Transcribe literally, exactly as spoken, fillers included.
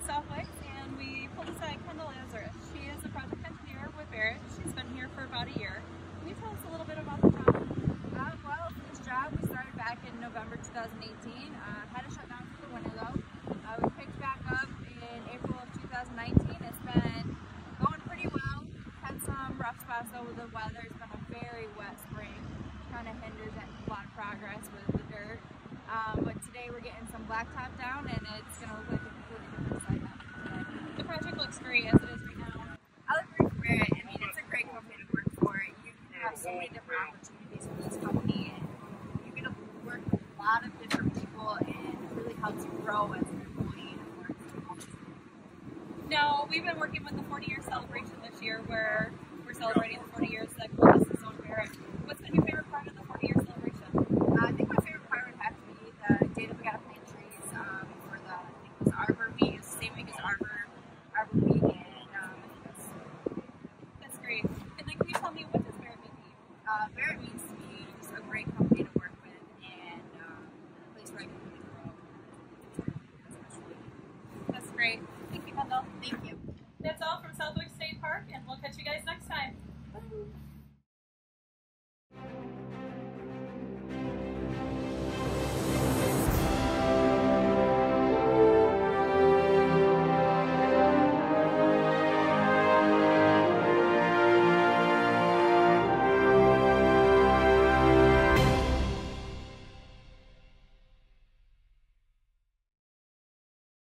at Southwick, and we pulled aside Kendall. She is a project engineer with Barrett. She's been here for about a year. Can you tell us a little bit about the job? Uh, well, for this job, we started back in November two thousand eighteen. Uh, had to shut down for the winter though. Uh, we picked back up in April of two thousand nineteen. It's been going pretty well. Had some rough spots though with the weather. It's been a very wet spring. Kind of hinders a lot of progress with the dirt. Um, but today we're getting some blacktop down, and it's going to look like a completely different site now. The project looks great as it is right now. I look great for Barrett. I mean, it's a great company to work for. You can have so many different opportunities for this company, and you get to work with a lot of different people, and it really helps you grow as an employee and work as a company. Now, we've been working with the forty year celebration this year, where we're celebrating the forty years that